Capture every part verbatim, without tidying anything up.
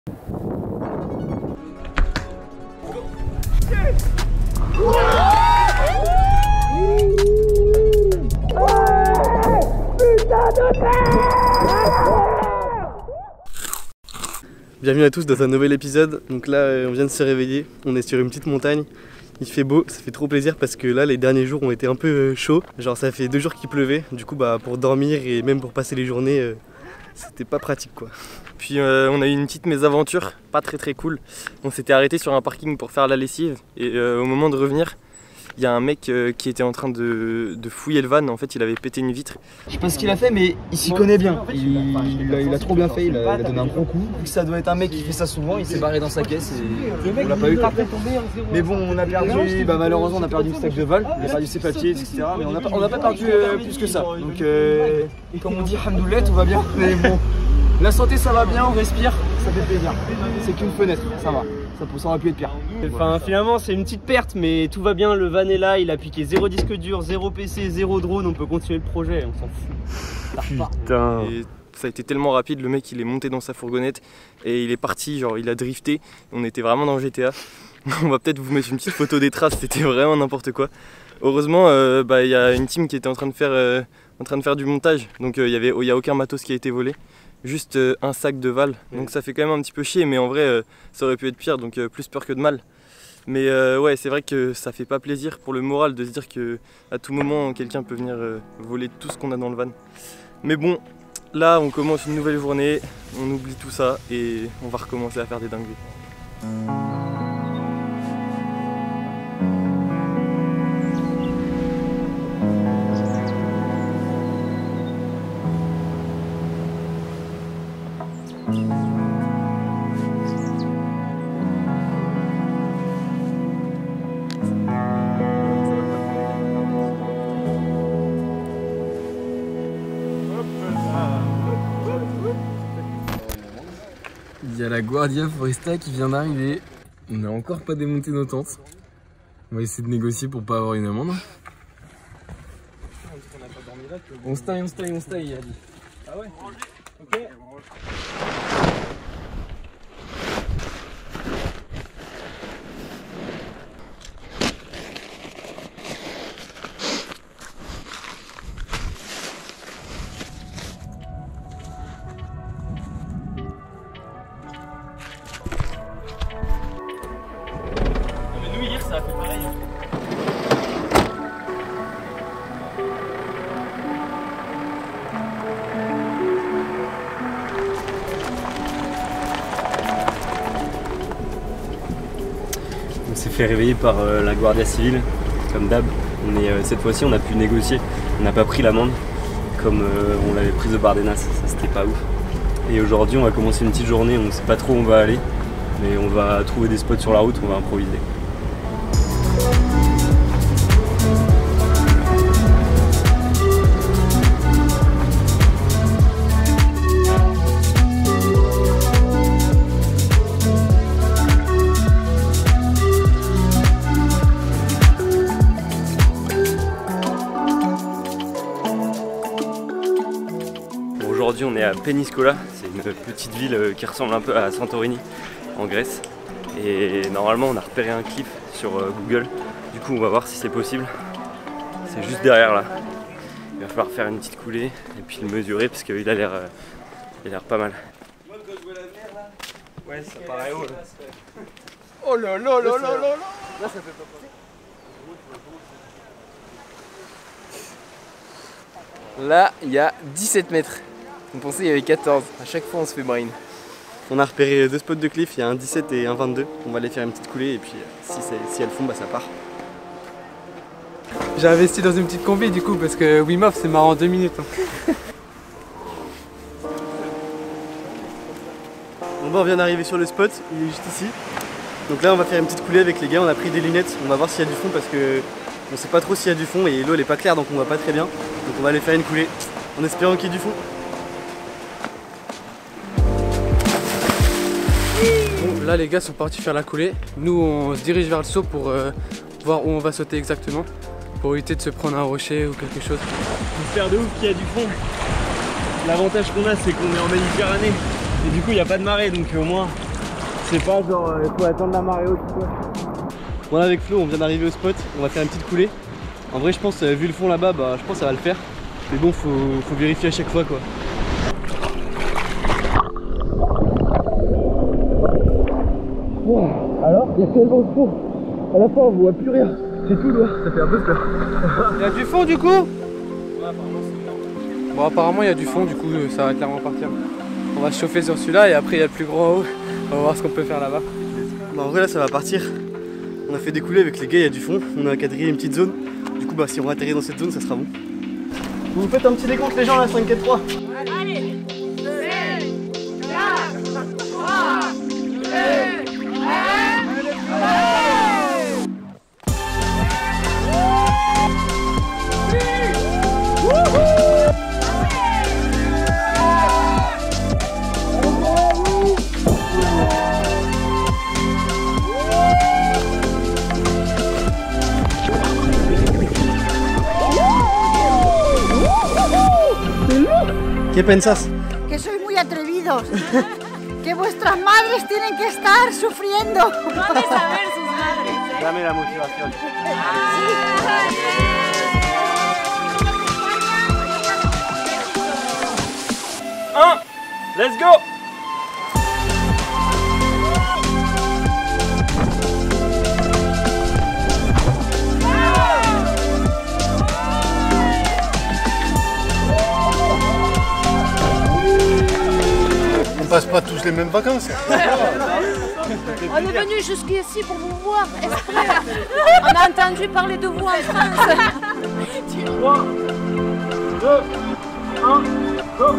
Bienvenue à tous dans un nouvel épisode. Donc là on vient de se réveiller, on est sur une petite montagne. Il fait beau, ça fait trop plaisir parce que là les derniers jours ont été un peu chauds. Genre ça fait deux jours qu'il pleuvait, du coup bah pour dormir et même pour passer les journées euh, c'était pas pratique quoi. Puis euh, on a eu une petite mésaventure, pas très très cool. On s'était arrêté sur un parking pour faire la lessive et euh, au moment de revenir, il y a un mec euh, qui était en train de, de fouiller le van. En fait il avait pété une vitre. Je sais pas ce qu'il a fait mais il s'y connaît bien. Il, il, a, il a trop bien fait, il a, il a donné un gros coup. Vu que ça doit être un mec qui fait ça souvent, il s'est barré dans sa caisse et on l'a pas eu. Mais bon, on a perdu, bah malheureusement on a perdu le stack de Val, on a perdu ses papiers, et cetera. Mais on n'a pas, on a pas perdu euh, plus que ça. Donc euh, comme on dit, hamdoulilah, tout va bien. Mais bon, la santé ça va bien, on respire, ça fait plaisir. C'est qu'une fenêtre, ça va. Ça aurait pu être pire. Enfin finalement c'est une petite perte mais tout va bien, le van est là, il a piqué zéro disque dur, zéro P C, zéro drone, on peut continuer le projet, on s'en fout. Putain. Et ça a été tellement rapide, le mec il est monté dans sa fourgonnette et il est parti, genre il a drifté, on était vraiment dans G T A. On va peut-être vous mettre une petite photo des traces, c'était vraiment n'importe quoi. Heureusement euh, bah, y a une team qui était en train de faire, euh, en train de faire du montage, donc il euh, n'y a aucun matos qui a été volé. Juste euh, un sac de Val, donc ça fait quand même un petit peu chier, mais en vrai euh, ça aurait pu être pire, donc euh, plus peur que de mal. Mais euh, ouais, c'est vrai que ça fait pas plaisir pour le moral de se dire que à tout moment quelqu'un peut venir euh, voler tout ce qu'on a dans le van. Mais bon, là on commence une nouvelle journée, on oublie tout ça et on va recommencer à faire des dingueries. Il y a la Guardia Foresta qui vient d'arriver. On n'a encore pas démonté nos tentes. On va essayer de négocier pour pas avoir une amende. On se taille, on se taille, on se taille, il a dit. Ah ouais? Ok. Ça a fait pareil. On s'est fait réveiller par euh, la Guardia Civile, comme d'hab. Mais euh, cette fois-ci, on a pu négocier. On n'a pas pris l'amende, comme euh, on l'avait prise de Bardenas. Ça, c'était pas ouf. Et aujourd'hui, on va commencer une petite journée. On ne sait pas trop où on va aller, mais on va trouver des spots sur la route. On va improviser. Aujourd'hui on est à Peniscola, c'est une petite ville qui ressemble un peu à Santorini en Grèce et normalement on a repéré un cliff sur Google, du coup on va voir si c'est possible, c'est juste derrière là. Il va falloir faire une petite coulée et puis le mesurer parce qu'il a l'air il a l'air pas mal. Moi quand je vois la mer là, ouais ça paraît haut là. Oh là là là là là là. Là ça fait pas peur. Là il y a dix-sept mètres. On pensait qu'il y avait quatorze, à chaque fois on se fait brain. On a repéré deux spots de cliff, il y a un dix-sept et un vingt-deux. On va aller faire une petite coulée et puis si, si elles font, bah ça part. J'ai investi dans une petite combi du coup parce que Wim Hof c'est marrant en deux minutes. Hein. Bon bah on vient d'arriver sur le spot, il est juste ici. Donc là on va faire une petite coulée avec les gars, on a pris des lunettes, on va voir s'il y a du fond parce que on sait pas trop s'il y a du fond et l'eau elle est pas claire donc on voit pas très bien. Donc on va aller faire une coulée en espérant qu'il y ait du fond. Bon, là les gars sont partis faire la coulée. Nous on se dirige vers le saut pour euh, voir où on va sauter exactement. Pour éviter de se prendre un rocher ou quelque chose. J'espère de ouf qu'il y a du fond. L'avantage qu'on a c'est qu'on est en Méditerranée. Et du coup il n'y a pas de marée donc au moins Je sais pas, genre il faut attendre la marée haute ou quoi. Bon là avec Flo on vient d'arriver au spot, on va faire une petite coulée. En vrai je pense euh, vu le fond là-bas, bah je pense que ça va le faire. Mais bon faut, faut vérifier à chaque fois quoi. Wow. Alors il y a tellement de fond. À la fin on voit plus rien. C'est tout noir, ça fait un peu peur. Il y a du fond du coup? Bon apparemment il y a du fond, du coup ça va clairement partir. On va se chauffer sur celui-là et après il y a le plus grand en haut. On va voir ce qu'on peut faire là-bas. Bah en vrai là ça va partir. On a fait des coulées avec les gars, il y a du fond. On a quadrillé une petite zone. Du coup bah si on atterrit dans cette zone ça sera bon. Vous faites un petit décompte les gens là, cinq, quatre, trois. Allez, cinq, quatre, trois, deux, un, ¿Qué pensás? que sois muy atrevidos, que vuestras madres tienen que estar sufriendo. No han de saber sus madres, ¿eh? Dame la motivación. Un, let's go. On passe pas tous les mêmes vacances. On est venu jusqu'ici pour vous voir. On a entendu parler de vous en France. trois, deux, un, go.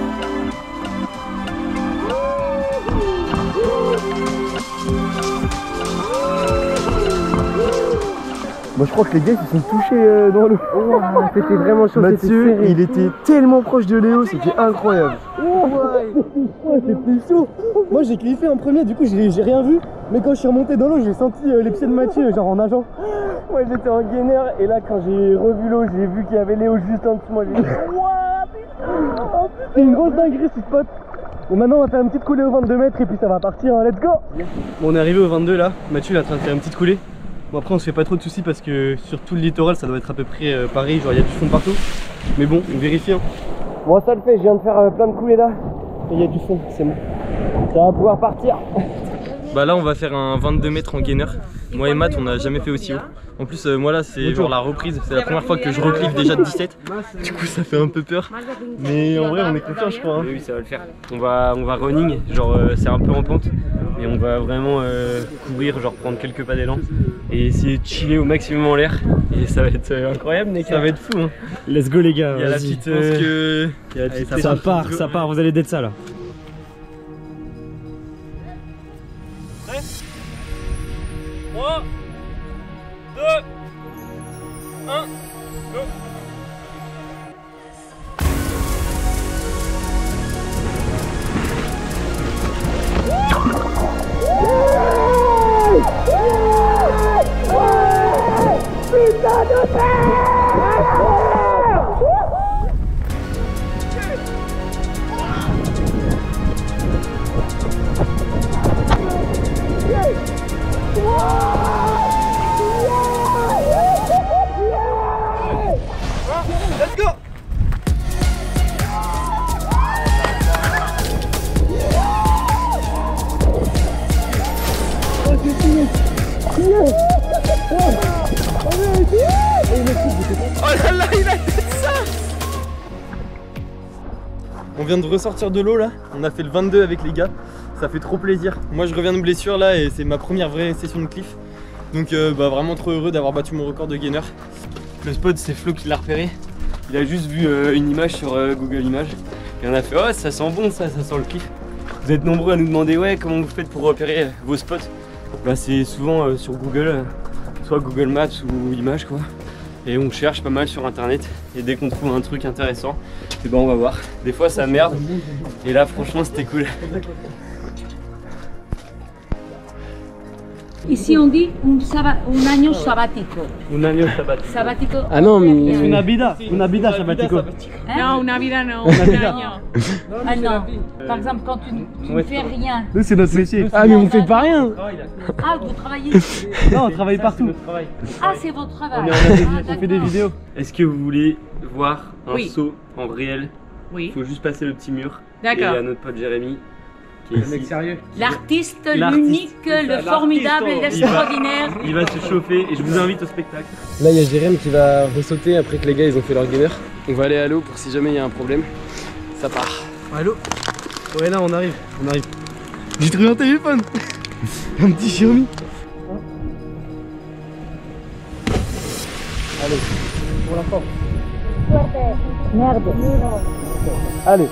Moi je crois que les gars ils se sont touchés euh, dans l'eau. Oh, c'était vraiment chaud. Mathieu il était tellement proche de Léo, c'était incroyable. Oh, ouais. C'était chaud. Moi j'ai kiffé en premier, du coup j'ai rien vu. Mais quand je suis remonté dans l'eau j'ai senti euh, les pieds de Mathieu genre en nageant. Moi j'étais en gainer et là quand j'ai revu l'eau j'ai vu qu'il y avait Léo juste en dessous. Moi j'ai dit waouh, c'est une grosse dinguerie ce spot. Bon maintenant on va faire une petite coulée au vingt-deux mètres et puis ça va partir, hein. Let's go. Bon on est arrivé au vingt-deux là, Mathieu il est en train de faire une petite coulée. Bon après on se fait pas trop de soucis parce que sur tout le littoral ça doit être à peu près euh, pareil, genre il y a du fond partout. Mais bon, on vérifie hein. Bon ça le fait, je viens de faire euh, plein de coulées là. Et il y a du fond, c'est bon. Ça va pouvoir partir. Bah là on va faire un vingt-deux mètres en gainer. Moi et Matt on n'a jamais fait aussi haut. En plus euh, moi là c'est genre la reprise, c'est la première fois que je reclive déjà de dix-sept. Du coup ça fait un peu peur. Mais en vrai on est confiant je crois hein. Oui ça va le faire. On va, on va running, genre euh, c'est un peu en pente. Et on va vraiment euh, courir, genre prendre quelques pas d'élan. Et essayer de chiller au maximum en l'air. Et ça va être euh, incroyable mec. Ça va être fou hein. Let's go les gars. Il y a la petite... Euh... Il y a la petite... Allez, ça, ça part, ça part, vous allez d'être ça là. trois, deux, un, go. Putain de Let's go. Oh là là, il a fait ça. On vient de ressortir de l'eau là, on a fait le vingt-deux avec les gars, ça fait trop plaisir. Moi je reviens de blessure là et c'est ma première vraie session de cliff. Donc euh, bah, vraiment trop heureux d'avoir battu mon record de gainer. Le spot c'est Flo qui l'a repéré. Il a juste vu euh, une image sur euh, Google Images. Et on a fait oh ça sent bon ça, ça sent le cliff. Vous êtes nombreux à nous demander ouais comment vous faites pour repérer euh, vos spots. Bah c'est souvent euh, sur Google, euh, soit Google Maps ou Images quoi. Et on cherche pas mal sur internet et dès qu'on trouve un truc intéressant, et ben on va voir. Des fois ça merde et là franchement c'était cool. Ici on dit un, saba, un año sabático. Un año sabático. Sabático. Ah non, mais. Una vida, una vida sabático. Hein? Non, una vida non. Una Un vida. año. Ah non. Par exemple, quand tu, tu ne fais rien. Nous, c'est notre métier. Ah, mais on fait pas rien. Ah, vous travaillez. Non, on travaille partout. Ah, c'est votre travail. On, est- on a des- Ah, on fait des d'accord. vidéos. Est-ce que vous voulez voir un Oui. saut en réel? Oui. Il faut juste passer le petit mur. Et il y D'accord. a notre pote Jérémy qui est Le mec ici. sérieux. L'artiste, L'artiste. l'unique, le formidable, Il va- l'extraordinaire. Il va se chauffer et je vous invite au spectacle. Là, il y a Jérém qui va ressauter après que les gars ils ont fait leur gainer. On va aller à l'eau pour si jamais il y a un problème. Ça part. Allô? Ouais, là, on arrive. On arrive. J'ai trouvé un téléphone. Un petit Xiaomi. Allez, pour la forme. Merde. Allez.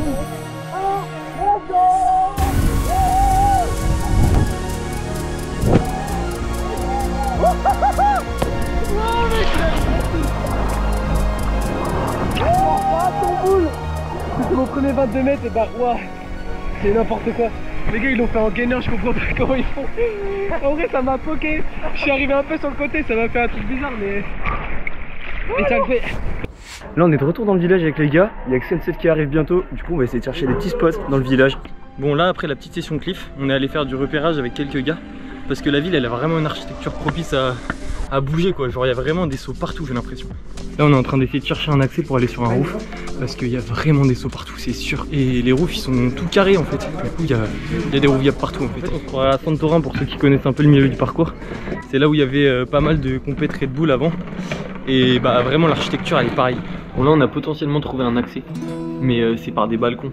C'est mon premier vingt-deux mètres et bah ouah, c'est n'importe quoi. Les gars ils l'ont fait en gainer, je comprends pas comment ils font. En vrai ça m'a poké, je suis arrivé un peu sur le côté, ça m'a fait un truc bizarre mais... Mais ça le fait. Là on est de retour dans le village avec les gars, il y a que Sunset qui arrive bientôt, du coup on va essayer de chercher des petits spots dans le village. Bon là après la petite session cliff, on est allé faire du repérage avec quelques gars parce que la ville elle a vraiment une architecture propice à, à bouger quoi, genre il y a vraiment des sauts partout j'ai l'impression. Là on est en train d'essayer de chercher un accès pour aller sur un roof parce qu'il y a vraiment des sauts partout c'est sûr. Et les roofs ils sont tout carrés en fait, du coup il y a, il y a des roofs viables partout en fait. En fait on se croirait à Santorin pour ceux qui connaissent un peu le milieu du parcours. C'est là où il y avait euh, pas mal de compètes Red Bull avant. Et bah vraiment l'architecture elle est pareille. Bon là on a potentiellement trouvé un accès mais euh, c'est par des balcons.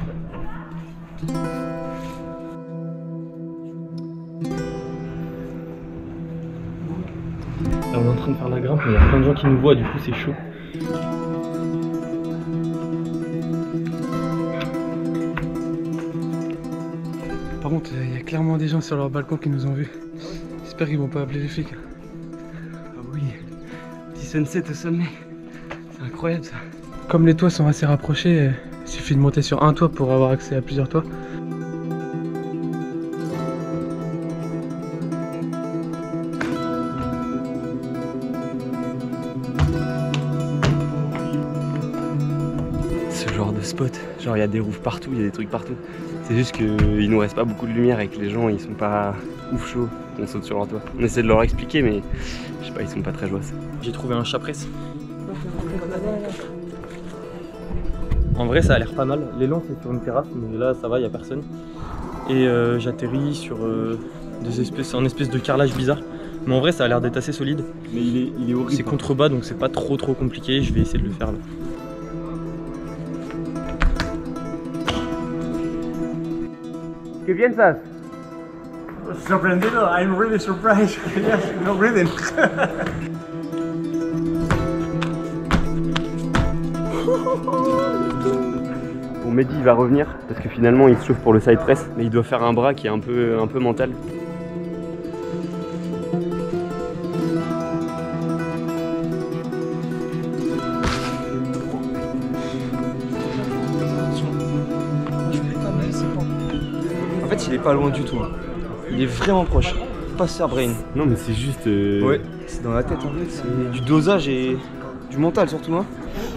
Là on est en train de faire la grimpe mais il y a plein de gens qui nous voient du coup c'est chaud. Par contre, il y a clairement des gens sur leur balcon qui nous ont vus. J'espère qu'ils vont pas appeler les flics. Ah oui, petit sunset au sommet, c'est incroyable ça. Comme les toits sont assez rapprochés, il suffit de monter sur un toit pour avoir accès à plusieurs toits. Ce genre de spot, genre il y a des roofs partout, il y a des trucs partout. C'est juste qu'il nous reste pas beaucoup de lumière et que les gens ils sont pas ouf chauds, on saute sur leur toit. On essaie de leur expliquer mais je sais pas, ils sont pas très joyeux. J'ai trouvé un chat presse. En vrai ça a l'air pas mal, l'élan c'est sur une terrasse mais là ça va, il y a personne. Et euh, j'atterris sur euh, des espèces, un espèce de carrelage bizarre. Mais en vrai ça a l'air d'être assez solide. Mais il est, il est horrible. C'est contrebas donc c'est pas trop trop compliqué, je vais essayer de le faire là. ¿Qué piensas? Sorprendido, I'm really surprised. Yes, no breathing. Bon Mehdi il va revenir parce que finalement il se chauffe pour le side press mais il doit faire un bras qui est un peu, un peu mental. En fait, il est pas loin du tout. Hein. Il est vraiment proche. Faut pas se faire brain. Non mais c'est juste... Euh... Ouais, c'est dans la tête en fait. C'est du dosage et du mental surtout. Hein.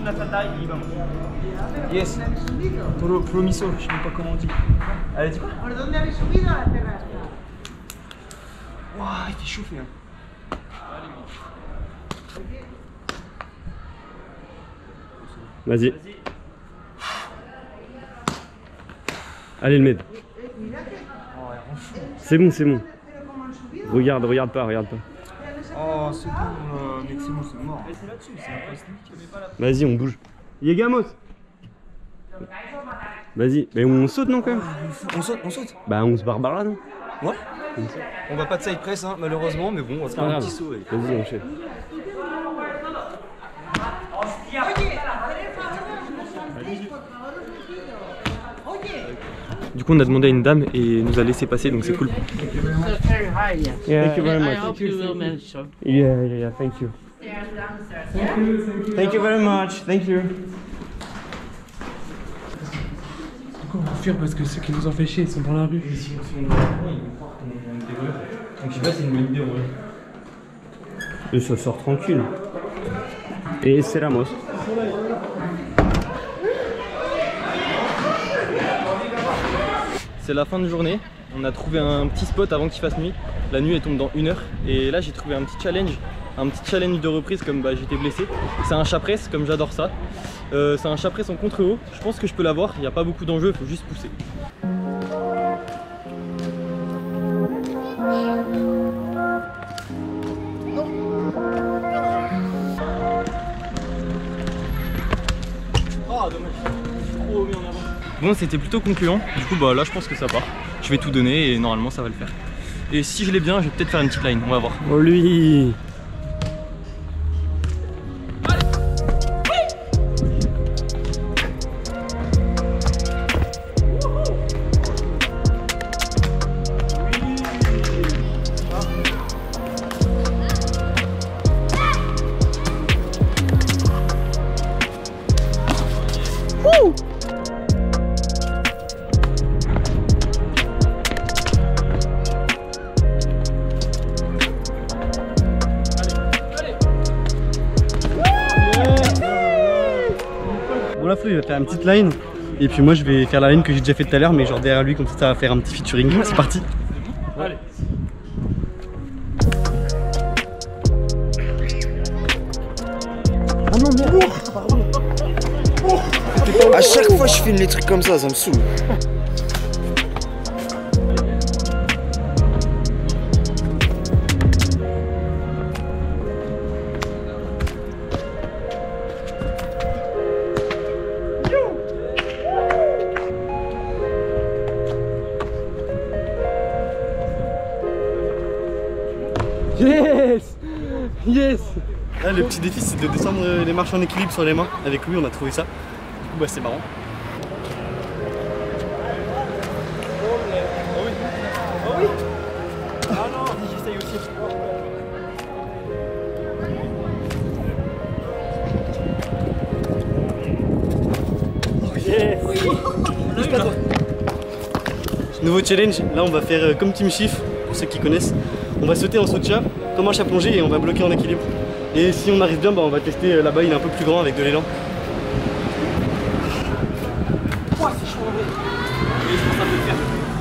Yes. Pro, promiso, je sais même pas comment on dit. Allez, dis quoi? Waouh, il fait chauffer. Hein. Vas-y. Allez le med. C'est bon, c'est bon. Regarde, regarde pas, regarde pas. Oh, c'est bon, euh, mec, c'est bon, c'est mort. C'est là-dessus, c'est Vas-y, on bouge. Yegamos. Vas-y, mais on saute non quand même? On saute, on saute. Bah on se barre là non? Ouais. On va pas de side press hein, malheureusement, mais bon, on va faire un petit saut. Et... Vas-y, on fait. Du coup on a demandé à une dame et nous a laissé passer donc c'est cool. Yeah, thank you very much. I hope you will manage. Yeah, yeah, yeah, thank you. Thank you very much, thank you. Du coup on va fuir parce que ceux qui nous ont fait chier ils sont dans la rue. Et si on se fait une ils vont croire qu'on est des voleurs. Donc je sais pas si c'est une bonne idée en vrai. Et ça sort tranquille. Et c'est Ramos. C'est la fin de journée. On a trouvé un petit spot avant qu'il fasse nuit. La nuit elle tombe dans une heure. Et là j'ai trouvé un petit challenge. Un petit challenge de reprise comme bah, j'étais blessé. C'est un chat presse comme j'adore ça. Euh, c'est un chat presse en contre-haut. Je pense que je peux l'avoir. Il n'y a pas beaucoup d'enjeux, il faut juste pousser. Oh dommage. Trop mis en avant. Bon, c'était plutôt concluant. Du coup bah là je pense que ça part. Je vais tout donner et normalement ça va le faire. Et si je l'ai bien, je vais peut-être faire une petite line, on va voir. Oh lui. Bon là Flo il va faire une petite line et puis moi je vais faire la line que j'ai déjà fait tout à l'heure mais genre derrière lui comme ça ça va faire un petit featuring. C'est parti. Allez. Oh non merde. Pardon. À chaque fois je filme les trucs comme ça, ça me saoule. Yes. Yes. Là le petit défi c'est de descendre les marches en équilibre sur les mains. Avec lui on a trouvé ça. Du coup bah c'est marrant. Oh oui. Oh oui. Ah non, j'essaye aussi. Yes. Oui. Nouveau challenge, là on va faire euh, comme Team Chief, pour ceux qui connaissent. On va sauter en saut de chat, comme un chat plongé et on va bloquer en équilibre. Et si on arrive bien, bah, on va tester euh, là-bas, il est un peu plus grand avec de l'élan. Oh, c'est chaud en vrai. Et je pense que ça peut le faire.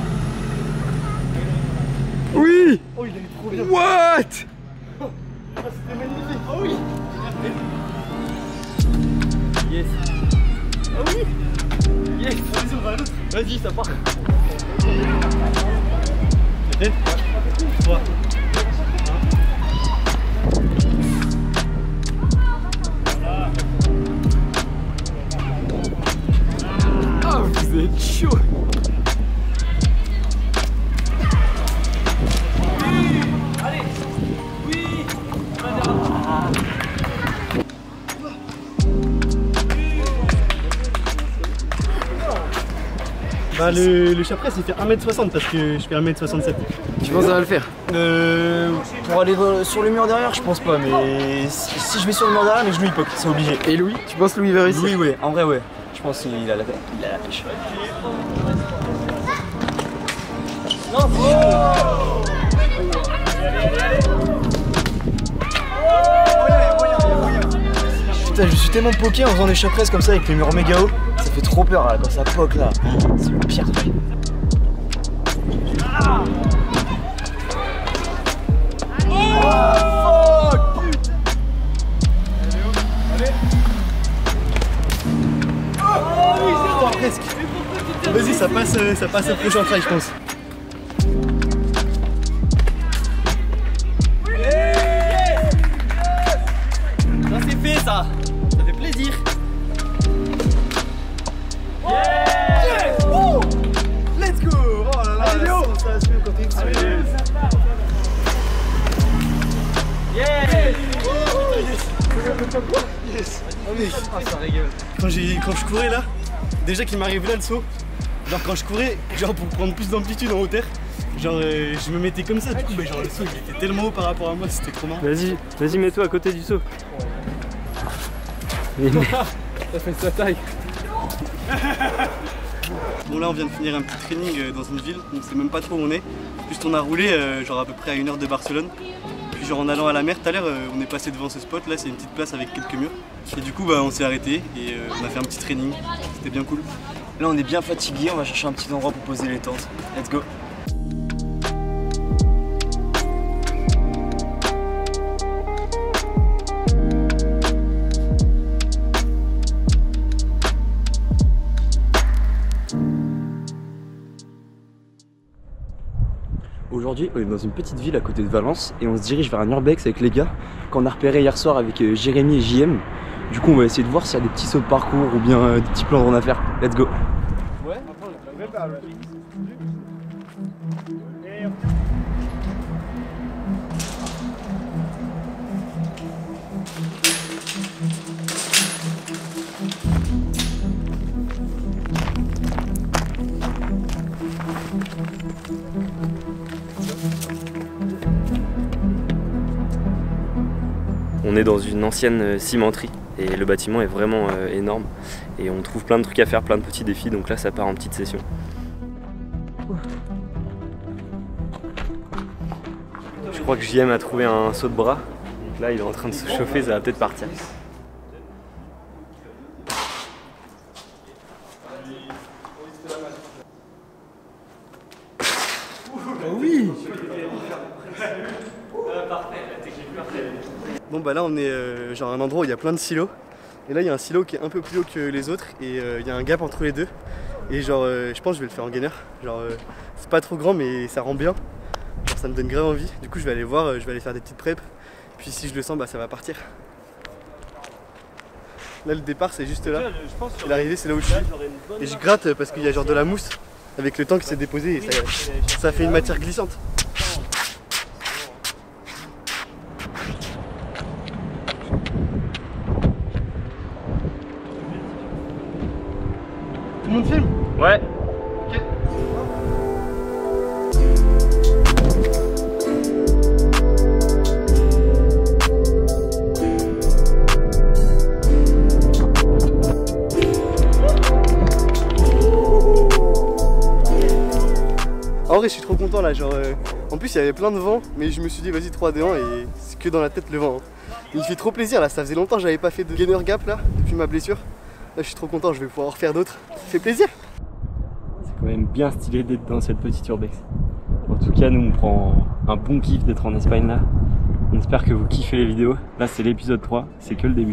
Oui. Oh il est trop bien. What? Oh, c'était magnifique. Oh oui. Yes. Oh oui. Yes. Vas-y on va à l'autre. Vas-y, ça part. C'est prêt? trois. Ah, vous êtes chaud. Allez. Oui. Bah le, le chat presse il fait un mètre soixante parce que je fais un mètre soixante-sept. Tu penses que ça va le faire? Euh, pour aller sur le mur derrière, je pense pas, mais si, si je vais sur le mur derrière, mes genoux ils poquent, c'est obligé. Et Louis? Tu penses Louis va réussir? Oui, ouais, en vrai, ouais. Je pense qu'il a la, il a la pêche. Non, oh. Putain, je suis tellement poké en faisant des chats presses comme ça avec les murs méga hauts. Ça fait trop peur là, quand ça poque là. C'est le pire truc. Ah. Oh, fuck, putain. Allez. Oh oui, c'est bon, presque. Vas-y, ça passe, ça passe au prochain try, je pense. Ça c'est fait ça. Ça fait plaisir. Yes. Woo. Let's go. Oh là là, allez, la sensation quand t'es dessus. Yes. Yes. Oh mec, ah, ça régale. Quand, quand je courais là, déjà qu'il m'arrive là le saut, genre quand je courais, genre pour prendre plus d'amplitude en hauteur, genre euh, je me mettais comme ça, du coup bah, genre le saut il était tellement haut par rapport à moi, c'était trop marrant. Vas-y, vas-y mets-toi à côté du saut. Ça fait sa taille. Bon là on vient de finir un petit training euh, dans une ville, on sait même pas trop où on est. Juste on a roulé euh, genre à peu près à une heure de Barcelone. Puis genre en allant à la mer tout à l'heure euh, on est passé devant ce spot là, c'est une petite place avec quelques murs. Et du coup bah, on s'est arrêté et euh, on a fait un petit training, c'était bien cool. Là on est bien fatigué, on va chercher un petit endroit pour poser les tentes. Let's go. Aujourd'hui, on est dans une petite ville à côté de Valence et on se dirige vers un urbex avec les gars qu'on a repéré hier soir avec euh, Jérémy et J M. Du coup, on va essayer de voir s'il y a des petits sauts de parcours ou bien euh, des petits plans à faire. Let's go. Ouais, On est dans une ancienne cimenterie et le bâtiment est vraiment euh, énorme et on trouve plein de trucs à faire, plein de petits défis, donc là ça part en petite session. Je crois que J M a trouvé un saut de bras, donc là il est en train de se chauffer, ça va peut-être partir. Oui. Bon bah là on est euh, genre à un endroit où il y a plein de silos. Et là il y a un silo qui est un peu plus haut que les autres et il euh, y a un gap entre les deux. Et genre euh, je pense que je vais le faire en gainer. Genre euh, c'est pas trop grand mais ça rend bien. Genre ça me donne grave envie. Du coup je vais aller voir, euh, je vais aller faire des petites preps. Puis si je le sens bah ça va partir. Là le départ c'est juste là. Et l'arrivée c'est là où je suis. Et je gratte parce qu'il y a genre de la mousse avec le temps qui s'est déposé et ça, ça fait une matière glissante. Tout le monde filme? Ouais. Ok. En vrai je suis trop content là, genre euh, en plus il y avait plein de vent mais je me suis dit vas-y trois deux un et c'est que dans la tête le vent. Hein. Il me fait trop plaisir là, ça faisait longtemps que j'avais pas fait de gainer gap là depuis ma blessure. Là je suis trop content, je vais pouvoir en refaire d'autres. Ça fait plaisir. C'est quand même bien stylé d'être dans cette petite urbex. En tout cas nous on prend un bon kiff d'être en Espagne là. On espère que vous kiffez les vidéos. Là c'est l'épisode trois, c'est que le début.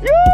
Youhou!